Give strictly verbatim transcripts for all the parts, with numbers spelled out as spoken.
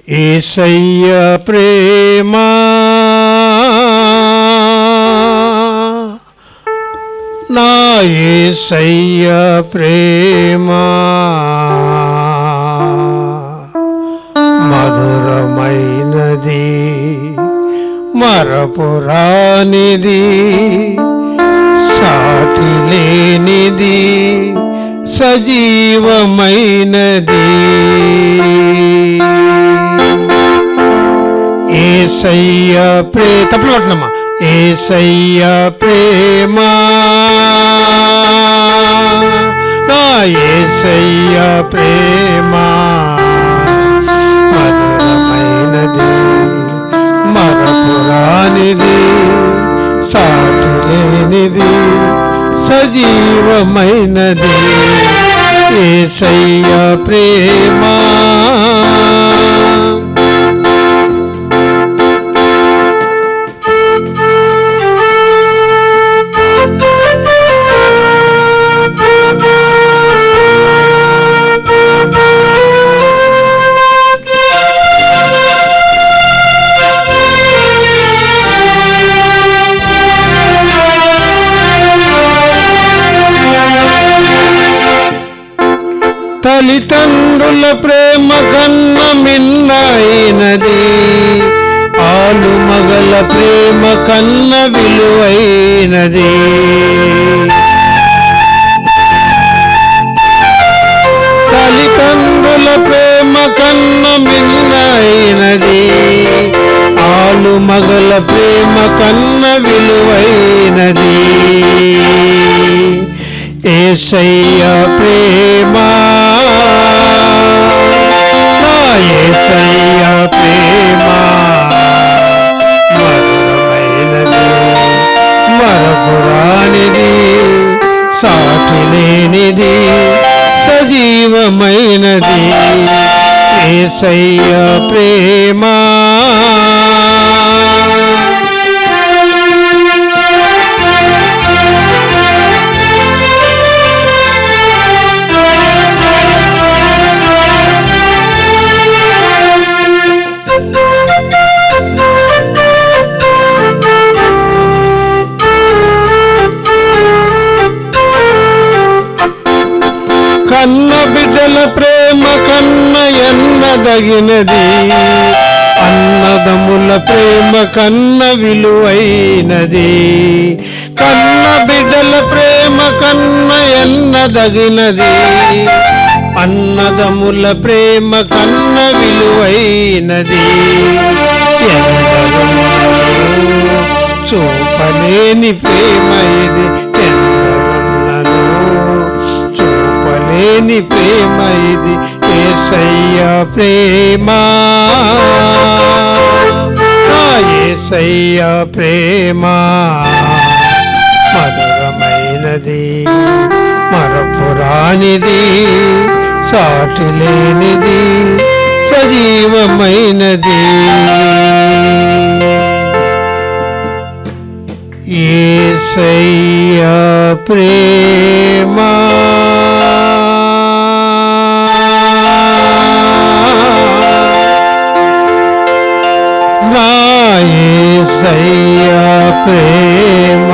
యేసయ్య ప్రేమ నా యేసయ్య ప్రేమ మధురమైనది మరపురానిది సాటి లేనిది సజీవమైనది యేసయ్య ప్రే తప్పుడు పట్టినమ్మా యేసయ్య ప్రేమ నా యేసయ్య ప్రేమ మధురమైనది మరపురానిది సాటి లేనిది సజీవమైనది యేసయ్య ప్రేమ తల్లిదండ్రుల ప్రేమ కన్న మిన్నైనది ఆలు మగల ప్రేమ కన్న విలువైనది తల్లిదండ్రుల ప్రేమ కన్న మిన్నైనది ఆలు మగల ప్రేమ కన్న విలువైనది యేసయ్య ప్రేమ నా యేసయ్య ప్రేమ మధురమైనది మరపురానిది సాటి లేనిది సజీవమైనది యేసయ్య ప్రేమ కన్న బిడ్డల ప్రేమ కన్న ఎన్నదగినది అన్నదముల ప్రేమ కన్న విలువైనది కన్న బిడ్డల ప్రేమ కన్న ఎన్నదగినది అన్నదముల ప్రేమ కన్న విలువైనది చూపలేని ప్రేమ ఇది లేని ప్రేమ ఇది యేసయ్య ప్రేమ నా యేసయ్య ప్రేమ మధురమైనది మరపురానిది సాటి లేనిది సజీవమైనది యేసయ్య ప్రేమ నా యేసయ్య ప్రేమ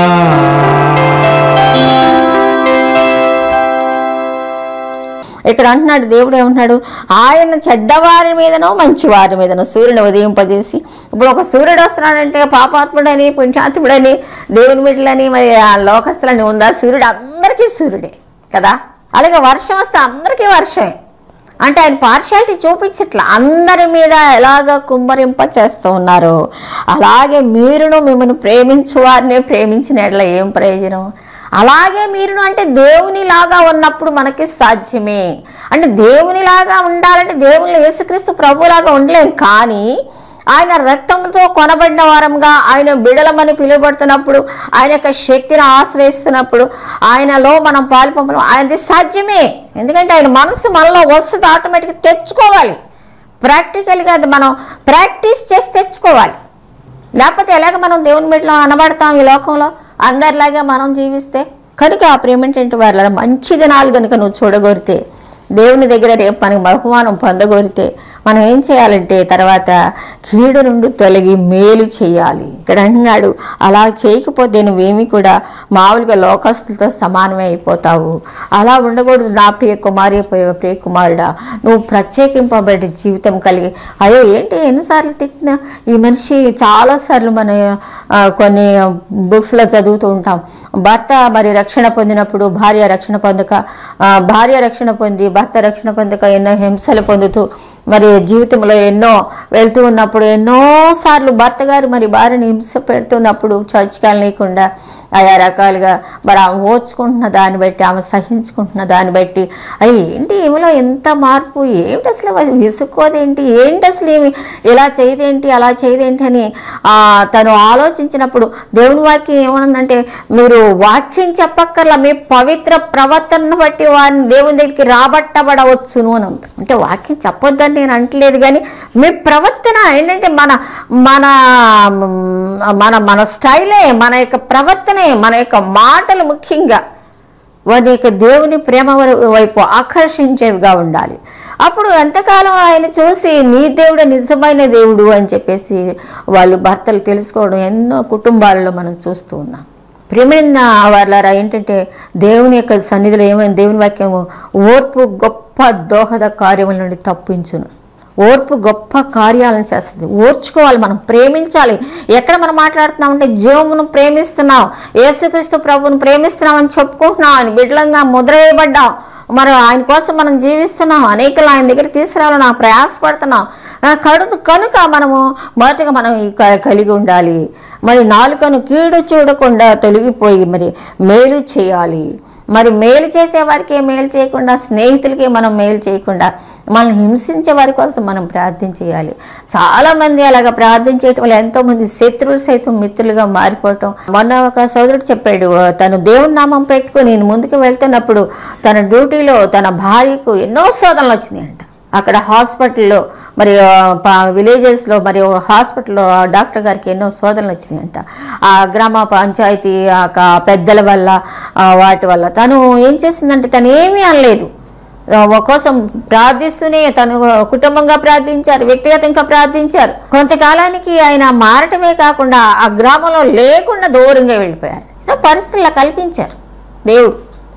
ఇక్కడ అంటున్నాడు దేవుడు ఏమంటున్నాడు ఆయన చెడ్డవారి మీదనో మంచి వారి మీదనో సూర్యుని ఉదయింపజేసి ఇప్పుడు ఒక సూర్యుడు వస్తున్నాడంటే పాపాత్ముడని పుణ్యాత్ముడని దేవుని బిడ్డలని మరి ఆ లోకస్తులని ఉందా సూర్యుడు అందరికీ సూర్యుడే కదా అలాగే వర్షం వస్తే అందరికీ వర్షమే అంటే ఆయన పార్షియాలిటీ చూపించట్లా అందరి మీద ఎలాగ కుమ్మరింప చేస్తూ ఉన్నారు అలాగే మీరును మిమ్మల్ని ప్రేమించు వారిని ప్రేమించిన ఎడల ఏం ప్రయోజనం అలాగే మీరును అంటే దేవునిలాగా ఉన్నప్పుడు మనకి సాధ్యమే అంటే దేవునిలాగా ఉండాలంటే దేవుని యేసుక్రీస్తు ప్రభులాగా ఉండలేం కానీ ఆయన రక్తంతో కొనబడిన వారంగా ఆయన బిడలమని పిలువబడుతున్నప్పుడు ఆయన యొక్క శక్తిని ఆశ్రయిస్తున్నప్పుడు ఆయనలో మనం పాల్పొంపడం ఆయనది సాధ్యమే ఎందుకంటే ఆయన మనసు మనలో వస్తుంది ఆటోమేటిక్గా తెచ్చుకోవాలి ప్రాక్టికల్గా అది మనం ప్రాక్టీస్ చేసి తెచ్చుకోవాలి లేకపోతే ఎలాగ మనం దేవుని బిడ్డలో అనబడతాం ఈ లోకంలో అందరిలాగా మనం జీవిస్తే కనుక ఆ ప్రేమేంటంటే వాళ్ళ మంచి దినాలు కనుక నువ్వు చూడగోరితే దేవుని దగ్గర రేపు మనకి బహుమానం పొందగోరితే మనం ఏం చేయాలంటే తర్వాత కీడు నుండి తొలగి మేలు చేయాలి. ఇక్కడ అంటున్నాడు, అలా చేయకపోతే నువ్వేమీ కూడా మామూలుగా లోకస్తులతో సమానమే అయిపోతావు. అలా ఉండకూడదు నా ప్రియ కుమారి ప్రియ కుమారుడా, నువ్వు ప్రత్యేకింపబడి జీవితం కలిగి. అయ్యో ఏంటి ఎన్నిసార్లు తిట్టినా ఈ మనిషి, చాలాసార్లు మన కొన్ని బుక్స్లో చదువుతూ ఉంటాం, భర్త మరి రక్షణ పొందినప్పుడు భార్య రక్షణ పొందక, భార్య రక్షణ పొంది భర్త రక్షణ పొందక ఎన్నో హింసలు పొందుతూ మరి జీవితంలో ఎన్నో వెళ్తూ ఉన్నప్పుడు ఎన్నోసార్లు భర్త గారు మరి భార్యని హింస పెడుతున్నప్పుడు చర్చకి వెళ్ళనీయకుండా ఆయా రకాలుగా మరి ఆమె ఓర్చుకుంటున్న దాన్ని బట్టి, ఆమె సహించుకుంటున్న దాన్ని బట్టి, అయ్యి ఏంటి ఈమెలో ఎంత మార్పు, ఏమిటి అసలు విసుక్కోదేంటి, ఏంటి అసలు ఏమి ఇలా చేయదేంటి అలా చేయదేంటి అని తను ఆలోచించినప్పుడు దేవుని వాక్యం ఏమనుందంటే, మీరు వాక్యం చెప్పక్కర్లా, మీ పవిత్ర ప్రవర్తనను బట్టి వారిని దేవుని దగ్గరికి రాబట్టబడవచ్చును అని ఉంది. అంటే వాక్యం చెప్పొద్దని నేను అంటలేదు, కానీ మీ ప్రవర్తన ఏంటంటే మన మన మన మన స్టైలే, మన యొక్క ప్రవర్తనే, మన యొక్క మాటలు ముఖ్యంగా వారి యొక్క దేవుని ప్రేమ వైపు ఆకర్షించేవిగా ఉండాలి. అప్పుడు ఎంతకాలం ఆయన చూసి నీ దేవుడు నిజమైన దేవుడు అని చెప్పేసి వాళ్ళు భర్తలు తెలుసుకోవడం ఎన్నో కుటుంబాలలో మనం చూస్తూ ఉన్నాం. ప్రేమైన వాళ్ళారా, ఏంటంటే దేవుని యొక్క సన్నిధిలో ఏమైనా దేవుని వాక్యము ఓర్పు గొప్ప దోహద కార్యముల నుండి తప్పించును. ఓర్పు గొప్ప కార్యాలను చేస్తుంది. ఓర్చుకోవాలి, మనం ప్రేమించాలి. ఎక్కడ మనం మాట్లాడుతున్నామంటే జీవమును ప్రేమిస్తున్నాం, యేసుక్రీస్తు ప్రభువును ప్రేమిస్తున్నాం అని చెప్పుకుంటున్నాం, ఆయన బిడ్డలంగా ముద్ర వేయబడ్డాం, మరి ఆయన కోసం మనం జీవిస్తున్నాం, అనేకలు ఆయన దగ్గర తీసుకురావాలని ఆ ప్రయాసపడుతున్నాం. కడు కనుక మనము మొదటగా మనం కలిగి ఉండాలి. మరి నాలుకను కీడు చూడకుండా తొలగిపోయి మరి మేలు చేయాలి. మరి మేలు చేసే వారికి మేలు చేయకుండా, స్నేహితులకి మనం మేలు చేయకుండా, మనల్ని హింసించే వారి కోసం మనం ప్రార్థన చేయాలి. చాలామంది అలాగ ప్రార్థన చేయటం వల్ల ఎంతోమంది శత్రువులు సైతం మిత్రులుగా మారిపోవటం. మొన్న ఒక సోదరుడు చెప్పాడు, తను దేవుని నామం పెట్టుకుని నేను ముందుకు వెళ్తున్నప్పుడు తన డ్యూటీలో తన భార్యకు ఎన్నో శోధనలు వచ్చినాయంట. అక్కడ హాస్పిటల్లో మరి విలేజెస్లో మరి హాస్పిటల్లో డాక్టర్ గారికి ఎన్నో శోధనలు వచ్చినాయంట. ఆ గ్రామ పంచాయతీ పెద్దల వల్ల వాటి వల్ల తను ఏం చేసిందంటే తను ఏమీ అనలేదు, కోసం ప్రార్థిస్తూనే తను కుటుంబంగా ప్రార్థించారు, వ్యక్తిగతంగా ప్రార్థించారు. కొంతకాలానికి ఆయన మారటమే కాకుండా ఆ గ్రామంలో లేకుండా దూరంగా వెళ్ళిపోయారు. ఏదో పరిస్థితుల్లో కల్పించారు దేవుడు.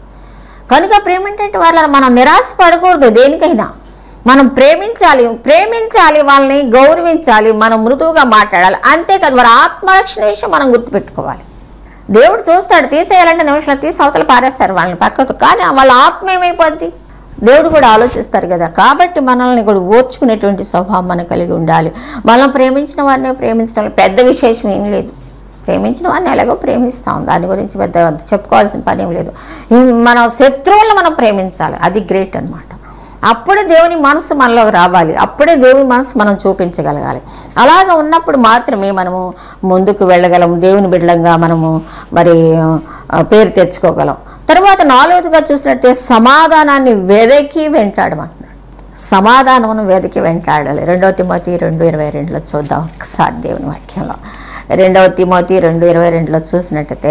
కనుక ప్రేమ ఏంటంటే వాళ్ళని మనం నిరాశపడకూడదు, దేనికైనా మనం ప్రేమించాలి, ప్రేమించాలి వాళ్ళని గౌరవించాలి, మనం మృదువుగా మాట్లాడాలి. అంతేకాదు వారి ఆత్మరక్షణ విషయం మనం గుర్తుపెట్టుకోవాలి. దేవుడు చూస్తాడు, తీసేయాలంటే నిమిషంలో తీసి అవతల పారేస్తారు వాళ్ళని పక్కకు, కానీ వాళ్ళ ఆత్మ ఏమైపోద్ది దేవుడు కూడా ఆలోచిస్తారు కదా. కాబట్టి మనల్ని కూడా ఓర్చుకునేటువంటి స్వభావం మనకు కలిగి ఉండాలి. మనం ప్రేమించిన వారిని ప్రేమించడం పెద్ద విశేషం ఏం లేదు. ప్రేమించిన వారిని ఎలాగో ప్రేమిస్తాం, దాని గురించి పెద్ద చెప్పుకోవాల్సిన పని ఏం లేదు. మన శత్రువులను మనం ప్రేమించాలి, అది గ్రేట్ అన్నమాట. అప్పుడే దేవుని మనసు మనలోకి రావాలి, అప్పుడే దేవుని మనసు మనం చూపించగలగాలి. అలాగ ఉన్నప్పుడు మాత్రమే మనము ముందుకు వెళ్ళగలం, దేవుని బిడ్డలంగా మనము మరి పేరు తెచ్చుకోగలం. తర్వాత నాలుగవదిగా చూసినట్టే సమాధానాన్ని వెదకి వెంటాడమంటున్నాడు. సమాధానమును వెదకి వెంటాడాలి. రెండవ తిమోతి రెండు ఇరవై రెండులో చూద్దాం ఒకసారి దేవుని వాక్యంలో. రెండవ తిమోతి రెండు ఇరవై రెండులో చూసినట్టయితే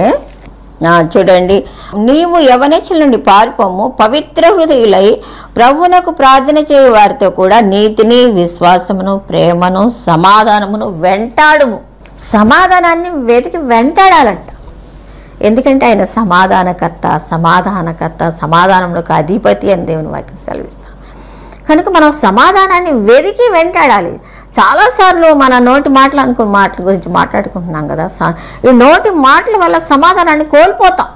చూడండి, నీవు యవనస్తుల నుండి పారిపోము, పవిత్ర హృదయులై ప్రభువునకు ప్రార్థన చేయు వారితో కూడా నీతిని, విశ్వాసమును, ప్రేమను, సమాధానమును వెంటాడుము. సమాధానాన్ని వెతికి వెంటాడాలంట. ఎందుకంటే ఆయన సమాధానకర్త, సమాధానకర్త, సమాధానములకు అధిపతి అని దేవుని వాక్యం సెలవిస్తాం. కనుక మనం సమాధానాన్ని వెతికి వెంటాడాలి. చాలాసార్లు మన నోటి మాటలు అనుకున్న మాటల గురించి మాట్లాడుకుంటున్నాం కదా, ఈ నోటి మాటల వల్ల సమాధానాన్ని కోల్పోతాం.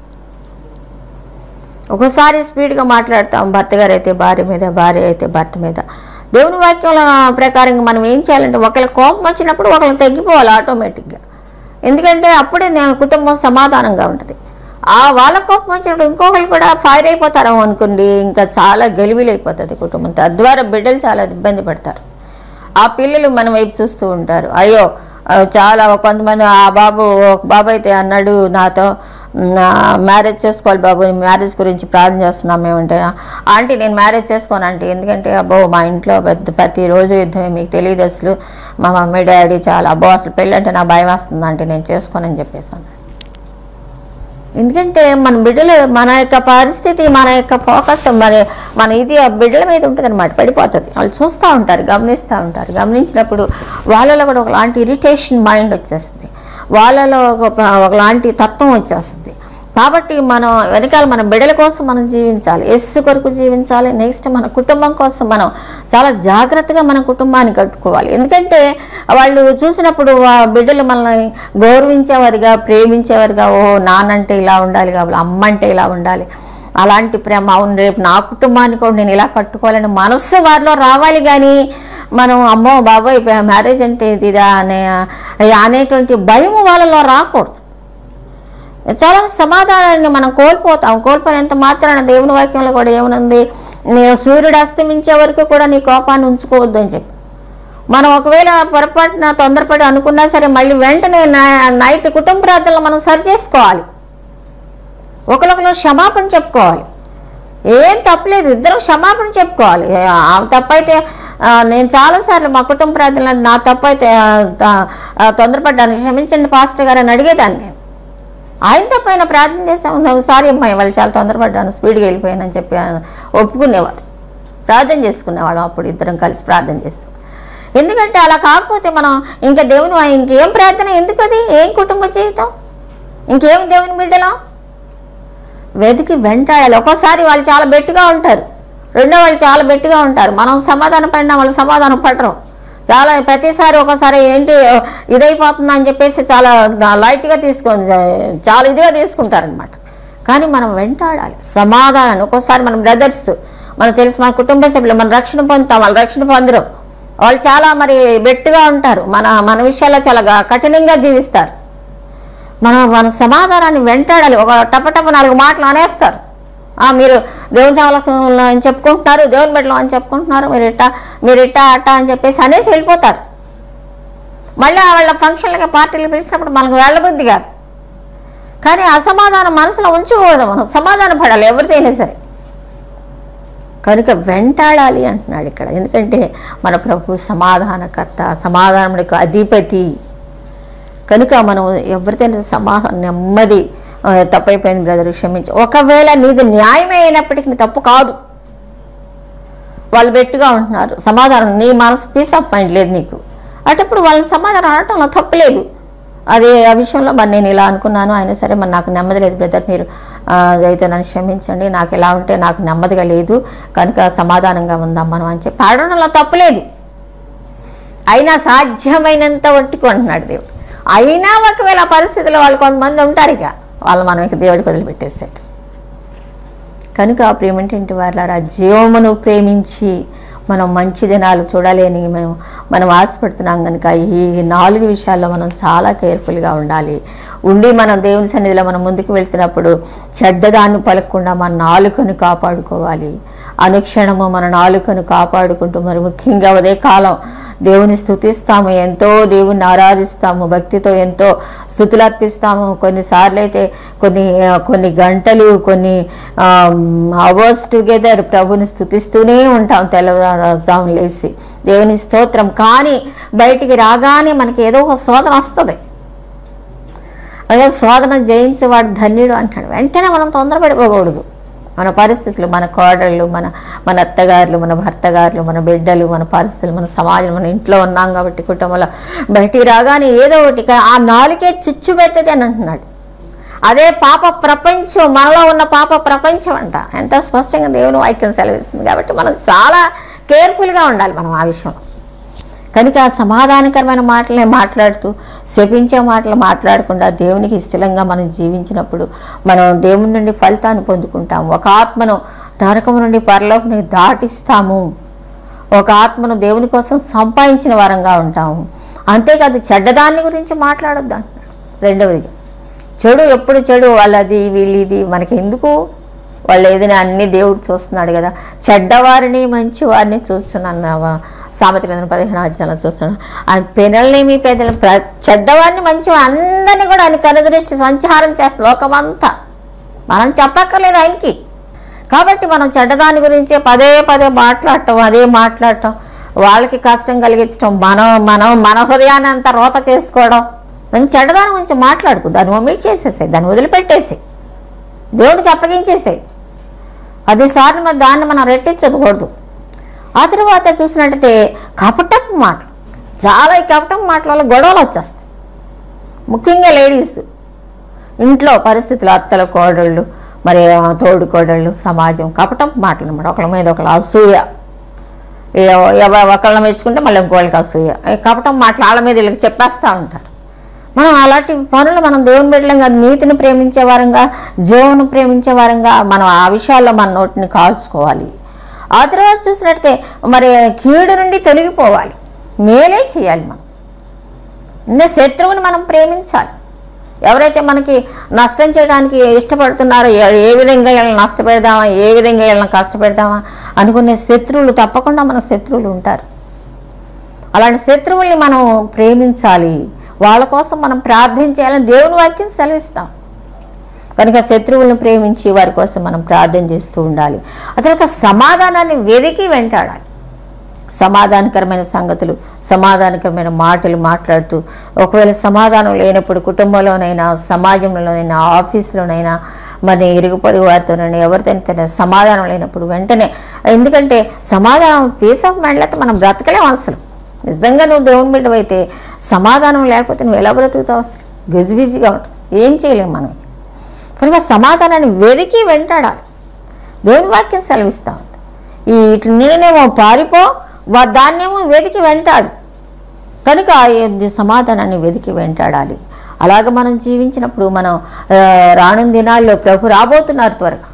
ఒకసారి స్పీడ్గా మాట్లాడతాం, భర్త గారు అయితే భార్య మీద, భార్య అయితే భర్త మీద. దేవుని వాక్యాల ప్రకారంగా మనం ఏం చేయాలంటే ఒకళ్ళ కోపం వచ్చినప్పుడు ఒకళ్ళని తగ్గిపోవాలి ఆటోమేటిక్గా. ఎందుకంటే అప్పుడే కుటుంబం సమాధానంగా ఉంటుంది. ఆ వాళ్ళ కోపం వచ్చినప్పుడు ఇంకొకరు కూడా ఫైర్ అయిపోతారు అనుకోండి, ఇంకా చాలా గలిబిలైపోతుంది కుటుంబం. తద్వారా బిడ్డలు చాలా ఇబ్బంది పడతారు. ఆ పిల్లలు మన వైపు చూస్తూ ఉంటారు. అయ్యో చాలా కొంతమంది, ఆ బాబు ఒక బాబు అయితే అన్నాడు నాతో, మ్యారేజ్ చేసుకోవాలి బాబు, మ్యారేజ్ గురించి ప్రార్థన చేస్తున్నాం మేమంటే. ఆంటీ నేను మ్యారేజ్ చేసుకోను ఆంటీ, ఎందుకంటే అబ్బో మా ఇంట్లో పెద్ద ప్రతిరోజు యుద్ధమే, మీకు తెలియదు అసలు, మా మమ్మీ డాడీ చాలా, అబ్బో అసలు పెళ్ళి అంటే నా భయం వస్తుంది ఆంటీ, నేను చేసుకోనని చెప్పేసాను. ఎందుకంటే మన బిడ్డలు మన యొక్క పరిస్థితి మన యొక్క ఫోకస్ మన మన ఇది ఆ బిడ్డల మీద ఉంటుంది అనమాట, పడిపోతుంది. వాళ్ళు చూస్తూ ఉంటారు, గమనిస్తూ ఉంటారు. గమనించినప్పుడు వాళ్ళలో కూడా ఒకలాంటి ఇరిటేషన్ మైండ్ వచ్చేస్తుంది, వాళ్ళలో ఒక ఒకలాంటి తత్వం వచ్చేస్తుంది. కాబట్టి మనం వెనకాల మన బిడ్డల కోసం మనం జీవించాలి, యేసు కొరకు జీవించాలి. నెక్స్ట్ మన కుటుంబం కోసం మనం చాలా జాగ్రత్తగా మన కుటుంబాన్ని కట్టుకోవాలి. ఎందుకంటే వాళ్ళు చూసినప్పుడు బిడ్డలు మనల్ని గౌరవించేవారుగా, ప్రేమించేవారుగా, ఓ నాన్నంటే ఇలా ఉండాలి కాబట్టి అమ్మ అంటే ఇలా ఉండాలి, అలాంటి ప్రేమ, అవును రేపు నా కుటుంబాన్ని కూడా నేను ఇలా కట్టుకోవాలని మనస్సు వారిలో రావాలి. కానీ మనం అమ్మో బాబాయ్ మ్యారేజ్ అంటే ఇదా అనే అనేటువంటి భయం వాళ్ళలో రాకూడదు. చాలా సమాధానాన్ని మనం కోల్పోతాం. కోల్పోయినంత మాత్రాన దేవుని వాక్యంలో కూడా ఏమనుంది, నేను సూర్యుడు అస్తమించే వరకు కూడా నీ కోపాన్ని ఉంచుకోవద్దు అని చెప్పి. మనం ఒకవేళ పొరపాటున తొందరపడి అనుకున్నా సరే మళ్ళీ వెంటనే నైట్ కుటుంబ ప్రార్థనలు మనం సరి చేసుకోవాలి, ఒకరికొకరు క్షమాపణ చెప్పుకోవాలి. ఏం తప్పలేదు, ఇద్దరం క్షమాపణ చెప్పుకోవాలి. తప్పైతే నేను చాలాసార్లు మా కుటుంబ ప్రార్థనలు నా తప్పైతే తొందరపడ్డాను, క్షమించండి పాస్టర్ గారు అని అడిగేదాన్ని. నేను ఆయన తప్పైనా ప్రార్థన చేసాము, సారీ అమ్మాయి వాళ్ళు చాలా తొందరపడ్డాను, స్పీడ్గా వెళ్ళిపోయానని చెప్పి ఒప్పుకునేవారు, ప్రార్థన చేసుకునేవాళ్ళం. అప్పుడు ఇద్దరం కలిసి ప్రార్థన చేసాం. ఎందుకంటే అలా కాకపోతే మనం ఇంకా దేవుని ఇంకేం ప్రార్థన ఎందుకు, అది ఏం కుటుంబ జీవితం, ఇంకేం దేవుని బిడ్డలా వెతికి వెంటాడాలి. ఒక్కోసారి వాళ్ళు చాలా బెట్టుగా ఉంటారు, రెండో వాళ్ళు చాలా బెట్టుగా ఉంటారు. మనం సమాధానం పడినా వాళ్ళు సమాధానం పడరు. చాలా ప్రతిసారి ఒకసారి ఏంటి ఇదైపోతుందా అని చెప్పేసి చాలా లైట్గా తీసుకొని చాలా ఇదిగా తీసుకుంటారనమాట. కానీ మనం వెంటాడాలి సమాధానాన్ని. ఒక్కోసారి మన బ్రదర్స్ మనకు తెలుసు, మన కుటుంబ సభ్యులు మన రక్షణ పొందుతాం, వాళ్ళు రక్షణ పొందరు. వాళ్ళు చాలా మరి బెట్టుగా ఉంటారు, మన మన విషయాల్లో చాలా కఠినంగా జీవిస్తారు. మనం మన సమాధానాన్ని వెంటాడాలి. ఒక టపటప నాలుగు మాటలు అనేస్తారు, మీరు దేవుని సేవలకు అని చెప్పుకుంటున్నారు, దేవుని బిడ్డలు అని చెప్పుకుంటున్నారు, మీరు ఇట్టా మీరు ఇట్టా అట్టా అని చెప్పేసి అనేసి వెళ్ళిపోతారు. మళ్ళీ వాళ్ళ ఫంక్షన్లకి పార్టీలు పిలిచినప్పుడు మనకు వెళ్ళబుద్ధి కాదు. కానీ అసమాధానం మనసులో ఉంచుకోవద్దు, మనం సమాధాన పడాలి ఎవరిదైనా సరే. కనుక వెంటాడాలి అంటున్నాడు ఇక్కడ. ఎందుకంటే మన ప్రభు సమాధానకర్త, సమాధానములకు అధిపతి. కనుక మనం ఎవరితోనైనా సమాధానం నెమ్మది, తప్పైపోయింది బ్రదర్ క్షమించి, ఒకవేళ నీది న్యాయమే అయినప్పటికీ నీ తప్పు కాదు, వాళ్ళు బెట్టుగా ఉంటున్నారు, సమాధానం నీ మనసు పీస్ ఆఫ్ మైండ్ లేదు నీకు, అటప్పుడు వాళ్ళని సమాధానం అనటంలో తప్పు లేదు. అదే ఆ విషయంలో మరి నేను ఇలా అనుకున్నాను, అయినా సరే మరి నాకు నెమ్మది లేదు బ్రదర్, మీరు అయితే నన్ను క్షమించండి, నాకు ఎలా ఉంటే నాకు నెమ్మదిగా లేదు కనుక సమాధానంగా ఉందాం మనం అని చెప్పి ఆడడంలో తప్పు లేదు. అయినా సాధ్యమైనంత ఒట్టుకుంటున్నాడు దేవుడు. అయినా ఒకవేళ పరిస్థితుల్లో వాళ్ళు కొంతమంది ఉంటారు, ఇక వాళ్ళు మనం ఇక దేవుడికి వదిలిపెట్టేసాడు. కనుక ప్రేమేంటంటే వాళ్ళ జీవమును ప్రేమించి మనం మంచి దినాలు చూడాలి అని మనం మనం ఆశపడుతున్నాం. కనుక ఈ నాలుగు విషయాల్లో మనం చాలా కేర్ఫుల్గా ఉండాలి. ఉండి మనం దేవుని సన్నిధిలో మనం ముందుకు వెళ్తున్నప్పుడు చెడ్డదాన్ని పలకకుండా మన నాలుకను కాపాడుకోవాలి. అనుక్షణము మన నాలుకను కాపాడుకుంటూ మరి ముఖ్యంగా ఉదయ కాలం దేవుని స్తుతిస్తాము, ఎంతో దేవుణ్ణి ఆరాధిస్తాము, భక్తితో ఎంతో స్తుతులు అర్పిస్తాము. కొన్నిసార్లు అయితే కొన్ని కొన్ని గంటలు కొన్ని అవర్స్ టుగెదర్ ప్రభుని స్తుతిస్తూనే ఉంటాం తెల్లవారుజామున లేసి దేవుని స్తోత్రం. కానీ బయటికి రాగానే మనకి ఏదో ఒక శోధన వస్తుంది. అదే శోధన జయించేవాడు ధన్యుడు అంటాడు. వెంటనే మనం తొందరపడిపోకూడదు. మన పరిస్థితులు, మన కోడళ్ళు, మన మన అత్తగారులు, మన భర్తగారులు, మన బిడ్డలు, మన పరిస్థితులు, మన సమాజం, మన ఇంట్లో ఉన్నాం కాబట్టి కుటుంబంలో బయటికి రాగానే ఏదో ఒకటి ఆ నాలుగే చిచ్చు పెడుతుంది అని అంటున్నాడు. అదే పాప ప్రపంచం, మనలో ఉన్న పాప ప్రపంచం అంట. ఎంత స్పష్టంగా దేవుని వాక్యం సెలవిస్తుంది. కాబట్టి మనం చాలా కేర్ఫుల్గా ఉండాలి మనం ఆ విషయంలో. కనుక సమాధానకరమైన మాటలే మాట్లాడుతూ శపించే మాటలు మాట్లాడకుండా దేవునికి ఇష్టంగా మనం జీవించినప్పుడు మనం దేవుని నుండి ఫలితాన్ని పొందుకుంటాము. ఒక ఆత్మను నరకము నుండి పరలోకానికి దాటిస్తాము. ఒక ఆత్మను దేవుని కోసం సంపాదించిన వారంగా ఉంటాము. అంతేకాదు చెడ్డదాన్ని గురించి మాట్లాడొద్దు అంటున్నాడు. రెండవది చెడు, ఎప్పుడు చెడు, వాళ్ళది వీళ్ళది మనకి ఎందుకు, వాళ్ళు ఏదైనా అన్ని దేవుడు చూస్తున్నాడు కదా. చెడ్డవారిని మంచి వారిని చూస్తున్నాను, సామెత గ్రంథం పదిహేను అధ్యాయంలో చూస్తున్నాడు. ఆయన పెనల్నేమి పెదల చెడ్డవారిని మంచి అందరినీ కూడా ఆయన కనుదృష్టి సంచారం చేస్తాడు లోకమంతా. మనం చెప్పక్కర్లేదు ఆయనకి. కాబట్టి మనం చెడ్డదాని గురించే పదే పదే మాట్లాడటం, అదే మాట్లాడటం, వాళ్ళకి కష్టం కలిగించడం, మనం మనం మన హృదయాన్ని అంతా రోత చేసుకోవడం. దాన్ని చెడ్డదాని గురించి మాట్లాడుకు, దాన్ని ఒమిట్ చేసేసాయి, దాన్ని వదిలిపెట్టేసి దేవుడికి అప్పగించేసాయి. పదిసార్లు మరి దాన్ని మనం రెట్టించకూడదు. ఆ తర్వాత చూసినట్టయితే కపటపు మాటలు, చాలా ఈ కపటపు మాటల వల్ల గొడవలు వచ్చేస్తాయి. ముఖ్యంగా లేడీస్ ఇంట్లో పరిస్థితులు, అత్తల కోడళ్ళు, మరి తోడు కోడళ్ళు, సమాజం కపటపు మాటలు అన్నమాట. ఒకళ్ళ మీద ఒకళ్ళ అసూయ, ఒకళ్ళని మెచ్చుకుంటే మళ్ళీ ఇంకోళ్ళకి అసూయ, కపటం మాటలు వాళ్ళ మీద వీళ్ళకి చెప్పేస్తూ ఉంటారు. మనం అలాంటి పనులు మనం దేవుని బిడ్డలంగా, నీతిని ప్రేమించే వారంగా, జీవను ప్రేమించే వారంగా మనం ఆ విషయాల్లో మన నోటిని కాల్చుకోవాలి. ఆ తర్వాత చూసినట్టయితే మరి కీడు నుండి తొలగిపోవాలి, మేలే చేయాలి. మనం ఇంకా శత్రువుని మనం ప్రేమించాలి. ఎవరైతే మనకి నష్టం చేయడానికి ఇష్టపడుతున్నారో, ఏ విధంగా వీళ్ళని నష్టపెడదామా, ఏ విధంగా వీళ్ళని కష్టపెడదామా అనుకునే శత్రువులు తప్పకుండా మన శత్రువులు ఉంటారు. అలాంటి శత్రువుల్ని మనం ప్రేమించాలి, వాళ్ళ కోసం మనం ప్రార్థన చేయాలని దేవుని వాక్యం సెలవిస్తాం. కనుక శత్రువులను ప్రేమించి వారి కోసం మనం ప్రార్థన చేస్తూ ఉండాలి. ఆ తర్వాత సమాధానాన్ని వెదికి వెంటాడాలి. సమాధానకరమైన సంగతులు, సమాధానకరమైన మాటలు మాట్లాడుతూ, ఒకవేళ సమాధానం లేనప్పుడు కుటుంబంలోనైనా, సమాజంలోనైనా, ఆఫీసులోనైనా, మరి ఇరుగు పొరుగు వారితోనైనా ఎవరితోనైనా సమాధానం లేనప్పుడు వెంటనే, ఎందుకంటే సమాధానం పీస్ ఆఫ్ మైండ్ లేకపోతే మనం బ్రతకలేం. అసలు నిజంగా నువ్వు దేవుని బిడ్డవైతే సమాధానం లేకపోతే నువ్వు ఎలా బ్రతుకుతావు? అసలు గజిబిజిగా ఉంటుంది, ఏం చేయలేము మనం. కనుక సమాధానాన్ని వెతికి వెంటాడాలి. దేవుని వాక్యం సెలవిస్తూ ఉంది. ఈ ఇటు నేనేమో పారిపో, దాన్నేమో వెతికి వెంటాడు. కనుక సమాధానాన్ని వెతికి వెంటాడాలి. అలాగ మనం జీవించినప్పుడు మనం రానున్న దినాల్లో ప్రభు రాబోతున్నారు త్వరగా.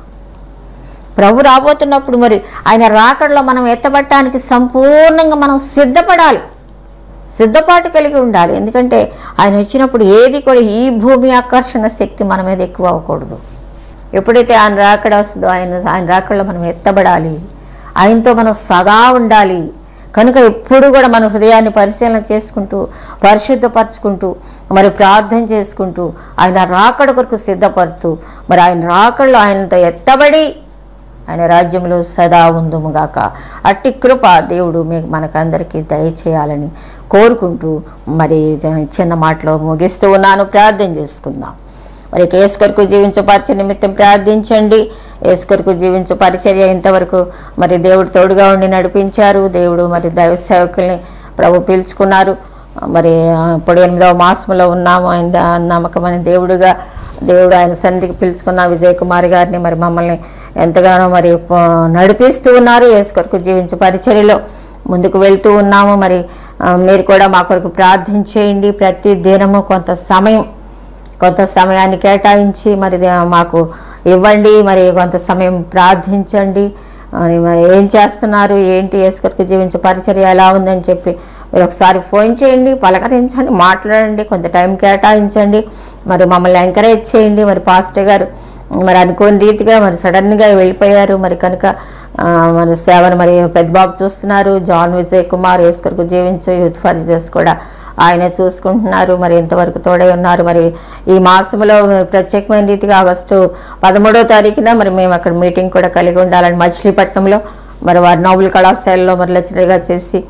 ప్రభు రాబోతున్నప్పుడు మరి ఆయన రాకడలో మనం ఎత్తబడటానికి సంపూర్ణంగా మనం సిద్ధపడాలి, సిద్ధపాటు కలిగి ఉండాలి. ఎందుకంటే ఆయన వచ్చినప్పుడు ఏది కూడా ఈ భూమి ఆకర్షణ శక్తి మన మీద ఎక్కువ అవ్వకూడదు. ఎప్పుడైతే ఆయన రాకడ వస్తుందో ఆయన ఆయన రాకడలో మనం ఎత్తబడాలి, ఆయనతో మనం సదా ఉండాలి. కనుక ఎప్పుడు కూడా మన హృదయాన్ని పరిశీలన చేసుకుంటూ, పరిశుద్ధపరచుకుంటూ, మరి ప్రార్థన చేసుకుంటూ, ఆయన రాకడ కొరకు సిద్ధపడుతూ, మరి ఆయన రాకడలో ఆయనతో ఎత్తబడి ఆయన రాజ్యంలో సదా ఉందుముగాక. అట్టి కృప దేవుడు మీకు మనకందరికీ దయచేయాలని కోరుకుంటూ మరి చిన్న మాటలో ముగిస్తూ ఉన్నాను. ప్రార్థన చేసుకుందాం. మరి యేసు కొరకు జీవించే పరిచర్య నిమిత్తం ప్రార్థించండి. యేసు కొరకు జీవించే పరిచర్య ఇంతవరకు మరి దేవుడు తోడుగా ఉండి నడిపించారు. దేవుడు మరి దైవ సేవకుల్ని ప్రభు పిలుచుకున్నారు. మరి ఇప్పుడు ఎనిమిదవ మాసంలో ఉన్నాము. ఆయన నమ్మకమైన దేవుడుగా దేవుడు ఆయన సన్నిధికి పిలుచుకున్న విజయ్ కుమార్ గారిని మరి మమ్మల్ని ఎంతగానో మరి నడిపిస్తూ ఉన్నారు. యేసు కొరకు జీవించే పరిచర్యలో ముందుకు వెళ్తూ ఉన్నాము. మరి మీరు కూడా మా కొరకు ప్రార్థన చేయండి. ప్రతి దినము కొంత సమయం కొంత సమయాన్ని కేటాయించి మరి మాకు ఇవ్వండి. మరి కొంత సమయం ప్రార్థించండి. మరి మరి ఏం చేస్తున్నారు, ఏంటి, యేసు కొరకు జీవించే పరిచర్య ఎలా ఉందని చెప్పి మీరు ఒకసారి ఫోన్ చేయండి, పలకరించండి, మాట్లాడండి, కొంత టైం కేటాయించండి. మరి మమ్మల్ని ఎంకరేజ్ చేయండి. మరి పాస్టర్ గారు మరి అనుకోని రీతిగా మరి సడన్గా వెళ్ళిపోయారు. మరి కనుక మన సేవను మరి పెద్దబాబు చూస్తున్నారు. జాన్ విజయ్ కుమార్ యేసు కొరకు జీవించే యూత్ ఫర్ కూడా ఆయన చూసుకుంటున్నారు. మరి ఇంతవరకు తోడై ఉన్నారు. మరి ఈ మాసంలో ప్రత్యేకమైన రీతిగా ఆగస్టు పదమూడవ తారీఖున మరి మేము అక్కడ మీటింగ్ కూడా కలిగి ఉండాలని మచిలీపట్నంలో మరి వారి నోబుల్ కళాశాలలో మరి లెక్చరర్గా చేసి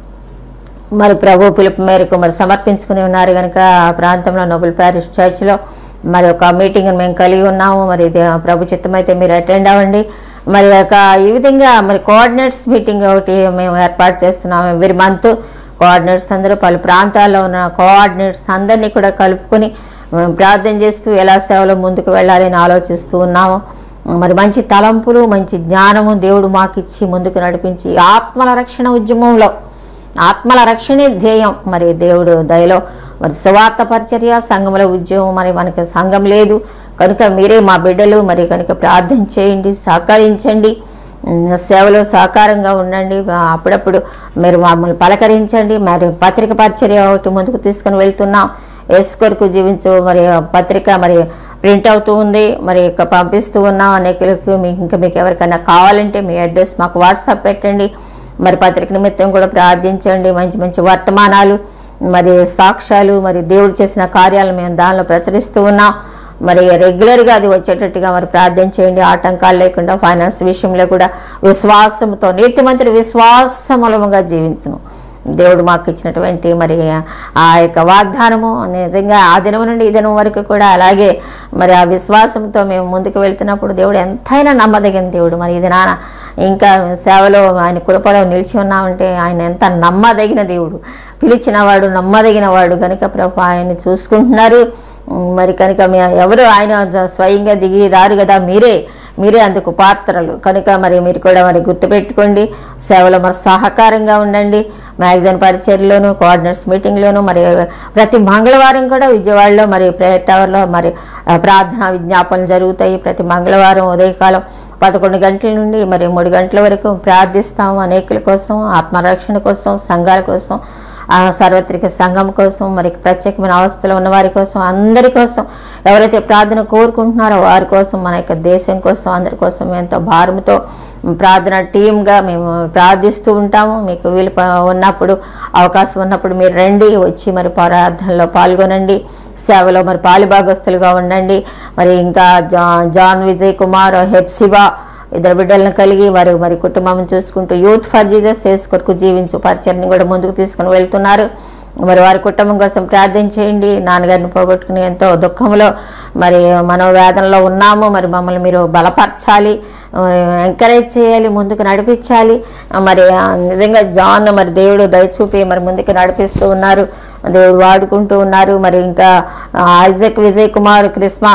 మరి ప్రభు పిలుపు మేరకు మరి సమర్పించుకుని ఉన్నారు. కనుక ఆ ప్రాంతంలో నోబుల్ ప్యారిష్ చర్చ్లో మరి ఒక మీటింగ్ మేము కలిగి ఉన్నాము. మరి ప్రభు చిత్తమైతే మీరు అటెండ్ అవ్వండి. మరి ఒక ఈ విధంగా మరి కోఆర్డినేట్స్ మీటింగ్ ఒకటి మేము ఏర్పాటు చేస్తున్నాము. ఎవ్రీ మంత్ కోఆర్డినేట్స్ అందరూ పలు ప్రాంతాల్లో ఉన్న కోఆర్డినేట్స్ అందరినీ కూడా కలుపుకొని ప్రార్థన చేస్తూ ఎలా సేవలో ముందుకు వెళ్ళాలని ఆలోచిస్తూ ఉన్నాము. మరి మంచి తలంపులు, మంచి జ్ఞానము దేవుడు మాకు ఇచ్చి ముందుకు నడిపించి ఆత్మల రక్షణ ఉద్యమంలో, ఆత్మల రక్షణే ధ్యేయం. మరి దేవుడు దయలో మరి సువార్త పరిచర్య, సంఘముల ఉద్యమం, మరి మనకి సంఘం లేదు కనుక మీరే మా బిడ్డలు. మరి కనుక ప్రార్థన చేయండి, సహకరించండి, సేవలో సహకారంగా ఉండండి. అప్పుడప్పుడు మీరు మమ్మల్ని పలకరించండి. మరి పత్రిక పరిచర్య ఒకటి ముందుకు తీసుకొని వెళ్తున్నాం. యేసు కొరకు జీవించు మరి పత్రిక మరి ప్రింట్ అవుతూ ఉంది. మరి పంపిస్తూ ఉన్నాం అనేకులకు. మీకు ఇంకా మీకు ఎవరికైనా కావాలంటే మీ అడ్రస్ మాకు వాట్సాప్ పెట్టండి. మరి పత్రిక నిమిత్తం కూడా ప్రార్థించండి. మంచి మంచి వర్తమానాలు, మరి సాక్ష్యాలు, మరి దేవుడు చేసిన కార్యాలు మేము దానిలో ప్రచురిస్తూ ఉన్నాం. మరి రెగ్యులర్గా అది వచ్చేటట్టుగా మరి ప్రార్థన చేయండి. ఆటంకాలు లేకుండా ఫైనాన్స్ విషయంలో కూడా విశ్వాసంతో నీతిమంతుడు విశ్వాసమూలముగా జీవించును. దేవుడు మాకు ఇచ్చినటువంటి మరి ఆ యొక్క వాగ్దానము నిజంగా ఆ దినం నుండి ఈ దినం వరకు కూడా అలాగే మరి ఆ విశ్వాసంతో మేము ముందుకు వెళ్తున్నప్పుడు దేవుడు ఎంతైనా నమ్మదగిన దేవుడు. మరి ఇది నాన్న ఇంకా సేవలో ఆయన కృపలో నిలిచి ఉన్నామంటే ఆయన ఎంత నమ్మదగిన దేవుడు, పిలిచిన వాడు నమ్మదగిన వాడు కనుక ప్రభు ఆయన్ని చూసుకుంటున్నారు. మరి కనుక ఎవరు ఆయన స్వయంగా దిగి రారు కదా, మీరే మీరే అందుకు పాత్రలు కనుక మరి మీరు కూడా మరి గుర్తుపెట్టుకోండి. సేవలో మరి సహకారంగా ఉండండి. మ్యాగజైన్ పరిచర్లోను, కోఆర్డినేట్స్ మీటింగ్లోను, మరి ప్రతి మంగళవారం కూడా విజయవాడలో మరి ప్రేయర్ టవర్లో మరి ప్రార్థనా విజ్ఞాపనలు జరుగుతాయి. ప్రతి మంగళవారం ఉదయకాలం పదకొండు గంటల నుండి మరి మూడు గంటల వరకు ప్రార్థిస్తాము. అనేకుల కోసం, ఆత్మరక్షణ కోసం, సంఘాల కోసం, సార్వత్రిక సంఘం కోసం, మరి ప్రత్యేకమైన అవస్థలో ఉన్న వారి కోసం, అందరి కోసం ఎవరైతే ప్రార్థన కోరుకుంటున్నారో వారి కోసం, మన యొక్క దేశం కోసం, అందరి కోసం ఎంతో భారంతో ప్రార్థన టీమ్గా మేము ప్రార్థిస్తూ ఉంటాము. మీకు వీలు ఉన్నప్పుడు, అవకాశం ఉన్నప్పుడు మీరు రండి, వచ్చి మరి ప్రార్థనలో పాల్గొనండి, సేవలో మరి పాలుభాగస్తులుగా ఉండండి. మరి ఇంకా జా జాన్ విజయ్ కుమార్, హెప్సిబా ఇద్దరు బిడ్డలను కలిగి వారు మరి కుటుంబం చూసుకుంటూ యూత్ ఫర్ జీసస్ సేస్ కొరకు జీవించు పరిచయని కూడా ముందుకు తీసుకుని వెళ్తున్నారు. మరి వారి కుటుంబం కోసం ప్రార్థన చేయండి. నాన్నగారిని పోగొట్టుకుని ఎంతో దుఃఖంలో మరి మనోవేదనలో ఉన్నాము. మరి మమ్మల్ని మీరు బలపరచాలి, ఎంకరేజ్ చేయాలి, ముందుకు నడిపించాలి. మరి నిజంగా జాన్ మరి దేవుడు దయచూపి మరి ముందుకు నడిపిస్తూ ఉన్నారు, దేవుడు వాడుకుంటూ ఉన్నారు. మరి ఇంకా ఐజక్ విజయ్ కుమార్ క్రిస్మా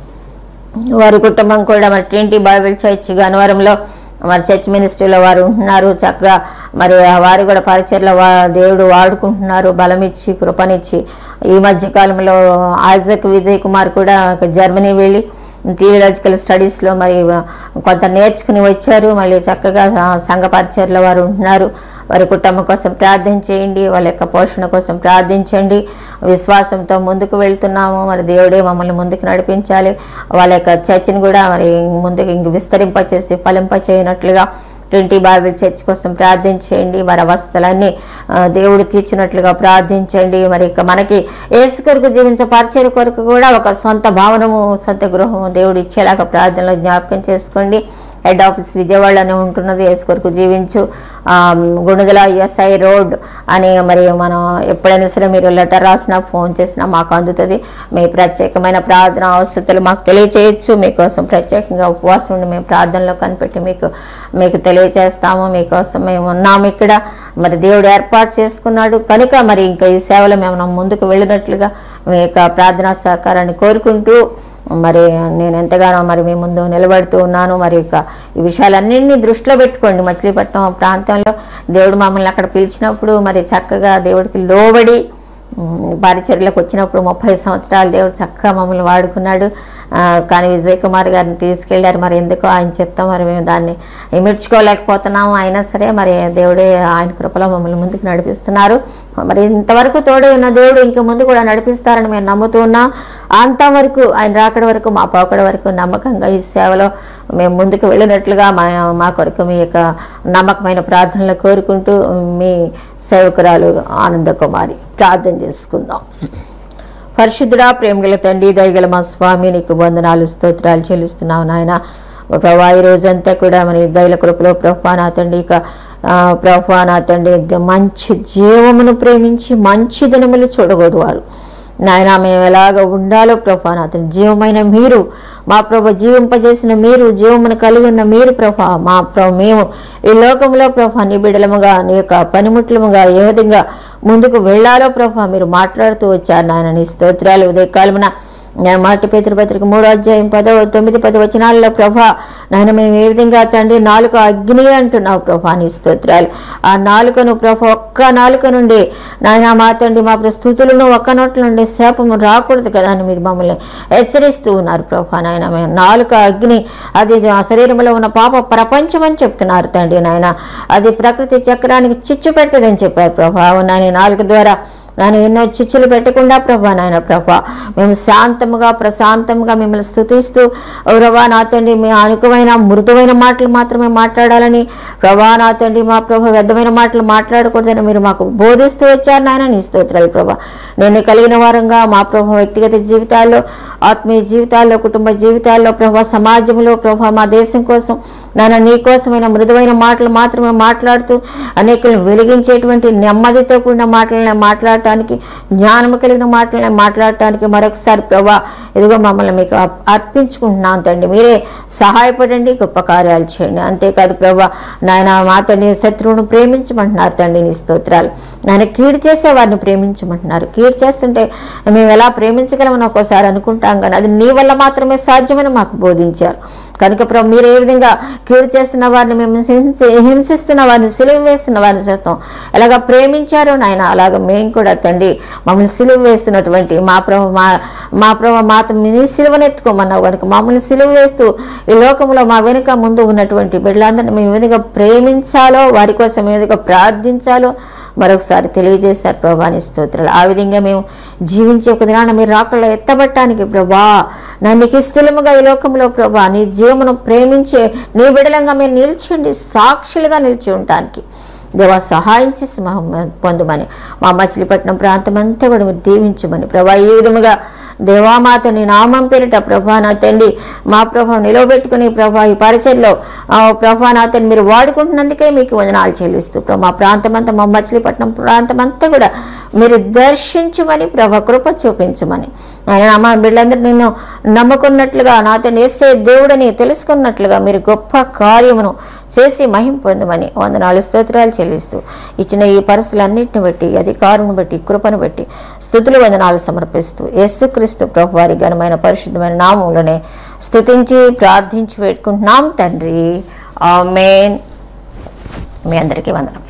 వారి కుటుంబం కూడా మరి ట్వంటీ బైబిల్ చర్చ్ గన్నవరంలో మరి చర్చ్ మినిస్ట్రీలో వారు ఉంటున్నారు. చక్కగా మరి వారు కూడా పరిచర్లో వా దేవుడు వాడుకుంటున్నారు, బలమిచ్చి కృపనిచ్చి. ఈ మధ్యకాలంలో ఐజక్ విజయ్ కుమార్ కూడా జర్మనీ వెళ్ళి థియలాజికల్ స్టడీస్లో మరి కొంత నేర్చుకుని వచ్చారు. మళ్ళీ చక్కగా సంఘ పరిచర్లో వారు ఉంటున్నారు. వారి కుటుంబం కోసం ప్రార్థన చేయండి, వాళ్ళ యొక్క పోషణ కోసం ప్రార్థించండి. విశ్వాసంతో ముందుకు వెళ్తున్నాము, మరి దేవుడే మమ్మల్ని ముందుకు నడిపించాలి. వాళ్ళ యొక్క చర్చిని కూడా మరి ముందుకు ఇంక విస్తరింపచేసి ఫలింపచేయనట్లుగా ట్వంటీ బైబిల్ చర్చ్ కోసం ప్రార్థించండి. వారి అవస్థలన్నీ దేవుడు తీర్చినట్లుగా ప్రార్థించండి. మరి ఇక మనకి యేసు కొరకు జీవించే పరిచర్య కొరకు కూడా ఒక సొంత భవనము, సొంత గృహము దేవుడు ఇచ్చేలాగా ప్రార్థనలో జ్ఞాపకం చేసుకోండి. హెడ్ ఆఫీస్ విజయవాడలోనే ఉంటున్నది. యేసు కొరకు జీవించు గుణదల ఎస్ఐ రోడ్ అని మరి మనం ఎప్పుడైనా సరే మీరు లెటర్ రాసినా, ఫోన్ చేసినా మాకు అందుతుంది. మీ ప్రత్యేకమైన ప్రార్థన అవసరతలు మాకు తెలియచేయచ్చు. మీకోసం ప్రత్యేకంగా ఉపవాసం ఉండి మేము ప్రార్థనలో కనిపెట్టి మీకు మీకు తెలియచేస్తాము. మీకోసం మేము ఉన్నాము ఇక్కడ. మరి దేవుడు ఏర్పాటు చేసుకున్నాడు కనుక మరి ఇంకా ఈ సేవలో మేము ముందుకు వెళ్ళినట్లుగా మీ యొక్క ప్రార్థనా సహకారాన్ని కోరుకుంటూ మరి నేను ఎంతగానో మరి మీ ముందు నిలబడుతూ ఉన్నాను. మరి ఇక ఈ విషయాలన్నింటినీ దృష్టిలో పెట్టుకోండి. మచిలీపట్నం ప్రాంతంలో దేవుడు మమ్మల్ని అక్కడ పిలిచినప్పుడు మరి చక్కగా దేవుడికి లోబడి పరిచర్యలకు వచ్చినప్పుడు ముప్పై సంవత్సరాలు దేవుడు చక్కగా మమ్మల్ని వాడుకున్నాడు. కానీ విజయ్ కుమార్ గారిని తీసుకెళ్ళారు. మరి ఎందుకో ఆయన చిత్తం, మరి మేము దాన్ని ఇమిడ్చుకోలేకపోతున్నాము. అయినా సరే మరి దేవుడే ఆయన కృపలో మమ్మల్ని ముందుకు నడిపిస్తున్నారు. మరి ఇంతవరకు తోడే ఉన్న దేవుడు ఇంక ముందు కూడా నడిపిస్తారని మేము నమ్ముతూ ఉన్నాం. అంతవరకు ఆయన రాకడ వరకు, మా పోకడ వరకు నమ్మకంగా ఈ సేవలో మేము ముందుకు వెళ్ళినట్లుగా మా మా కొరకు మీ యొక్క నమ్మకమైన ప్రార్థనలు కోరుకుంటూ మీ సేవకురాలు ఆనంద కుమారి ప్రార్థన చేసుకుందాం. పరిశుద్ధుడా, ప్రేమగల తండ్రి, దయగల మా స్వామి, నీకు వందనాలు స్తోత్రాలు చెల్లిస్తున్నావు నాయన. ప్రభా ఈ రోజంతా కూడా మన దయల కృపలో ప్రభా నా తండ్రి ఇక ప్రభా నా తండ్రి మంచి జీవమును ప్రేమించి మంచి దినములు చూడగొడువారు నాయన. మేము ఎలాగ ఉండాలో ప్రభా నా తండ్రి, జీవమైన మీరు మా ప్రభ జీవింపజేసిన మీరు, జీవమును కలిగి ఉన్న మీరు ప్రభా మా ప్రభ మేము ఈ లోకంలో ప్రభా నీ బిడలముగా, నీ యొక్క పనిముట్లముగా ఏ విధంగా ముందుకు వెళ్ళాలో ప్రభా మీరు మాట్లాడుతూ వచ్చారు నాయన. నీ స్తోత్రాలు ఉదయకాలమున నేను మాట పేతురుపత్రిక మూడో అధ్యాయం పదో తొమ్మిది పది వచనాల్లో ప్రభా నాయన మేము ఏ విధంగా తండ్రి నాలుక అగ్ని అంటున్నావు ప్రభా. నీ స్తోత్రాలు. ఆ నాలుకను ప్రభా ఒక్క నాలుక నుండి నాయన మా తండ్రి మా స్థుతులను ఒక్క నోట్ల నుండి శాపము రాకూడదు కదా అని మీరు మమ్మల్ని హెచ్చరిస్తూ ఉన్నారు ప్రభా నాయన. మేము నాలుక అగ్ని, అది శరీరంలో ఉన్న పాప ప్రపంచం అని చెప్తున్నారు తండ్రి నాయన. అది ప్రకృతి చక్రానికి చిచ్చు పెడుతుందని చెప్పారు ప్రభా. నాయన నాలుక ద్వారా నాయన ఎన్నో చిచ్చులు పెట్టకుండా ప్రభా నాయన ప్రభా మేము శాంతముగా ప్రశాంతంగా మిమ్మల్ని స్తుతిస్తూ ప్రభా నా తండ్రి మీ అనుకమైన మృదువైన మాటలు మాత్రమే మాట్లాడాలని ప్రభా నా తండ్రి మా ప్రభా వ్యర్థమైన మాటలు మాట్లాడకూడదని మీరు మాకు బోధిస్తూ వచ్చారు నాయన. నీ స్తోత్రాలు ప్రభా. నేను కలిగిన వారంగా మా ప్రభా వ్యక్తిగత జీవితాల్లో, ఆత్మీయ జీవితాల్లో, కుటుంబ జీవితాల్లో ప్రభా, సమాజంలో ప్రభా, మా దేశం కోసం నాయన నీ కోసమైన మృదువైన మాటలు మాత్రమే మాట్లాడుతూ అనేకులను వెలిగించేటువంటి నెమ్మదితో కూడిన మాటలను మాట్లాడటానికి, జ్ఞానము కలిగిన మాటలను మాట్లాడటానికి మరొకసారి ప్రభా ఇదిగో మమ్మల్ని మీకు అర్పించుకుంటున్నాం తండ్రి. మీరే సహాయపడండి, గొప్ప కార్యాలు చేయండి. అంతేకాదు ప్రభా నాయన మా తండ్రి శత్రువును ప్రేమించమంటున్నారు తండ్రి. నీ స్తోత్రాలు. నాయన కీడు చేసే వారిని ప్రేమించమంటున్నారు. కీడు చేస్తుంటే మేము ఎలా ప్రేమించగలమని ఒక్కోసారి అనుకుంటాం, కానీ అది నీ వల్ల మాత్రమే సాధ్యమని మాకు బోధించారు. కనుక ప్రభు మీరు ఏ విధంగా కీడు చేస్తున్న వారిని, మేము హింసిస్తున్న వారిని, సిలువ వేస్తున్న వారిని సైతం ఎలాగ ప్రేమించారో నాయన, అలాగ మేము కూడా తండ్రి మమ్మల్ని సిలువ వేస్తున్నటువంటి మా ప్రభు మా మా ప్రభు మాతో మీ సిలువను ఎత్తుకోమన్నావు కనుక మమ్మల్ని సిలువ వేస్తూ ఈ లోకంలో మా వెనుక ముందు ఉన్నటువంటి బిడ్డలందరినీ మేము ఏ విధంగా ప్రేమించాలో, వారి కోసం ఏ విధంగా ప్రార్థించాలో మరొకసారి తెలియజేశారు ప్రభా. నీ స్తోత్రాలు. ఆ విధంగా మేము జీవించే ఒక దినాన మీరు రాకల్లో ఎత్తబట్టానికి ప్రభా నా నీకు ఇష్టముగా ఈ లోకంలో ప్రభా నీ జీవమును ప్రేమించే నీ బిడ్డలంగా మీరు నిలిచిండి సాక్షులుగా నిలిచి ఉండటానికి దేవా సహాయం చేసి మా పొందమని, మా మచిలీపట్నం ప్రాంతం అంతా కూడా మీరు దీవించమని ప్రభా. ఈ విధముగా దేవామాత నీ నామం పేరిట ప్రభా నా తండ్రి మా ప్రభా నిలవబెట్టుకుని ప్రభా ఈ పరిచయలో ప్రభా నా తండ్రి మీరు వాడుకుంటున్నందుకే మీకు వందనాలు చెల్లిస్తూ ప్రభా మా ప్రాంతం అంతా, మా మచిలీపట్నం ప్రాంతం అంతా కూడా మీరు దర్శించమని ప్రభా కృప చూపించమని, ఆయన మా బిడ్డలందరూ నిన్ను నమ్ముకున్నట్లుగా నా తండ్రి యేసే దేవుడని తెలుసుకున్నట్లుగా మీరు గొప్ప కార్యమును చేసి మహిమ పొందమని వందనాలు స్తోత్రాలు చెల్లిస్తూ ఇచ్చిన ఈ పరిస్థితులన్నింటిని బట్టి, అధికారును బట్టి, కృపను బట్టి స్తుతులు వందనాలు సమర్పిస్తూ యేసుక్రీస్తు ప్రభు వారి ఘనమైన పరిశుద్ధమైన నామములోనే స్తుతించి ప్రార్థించి పెట్టుకుంటున్నాం తండ్రి. ఆమేన్. మీ అందరికీ వందనం.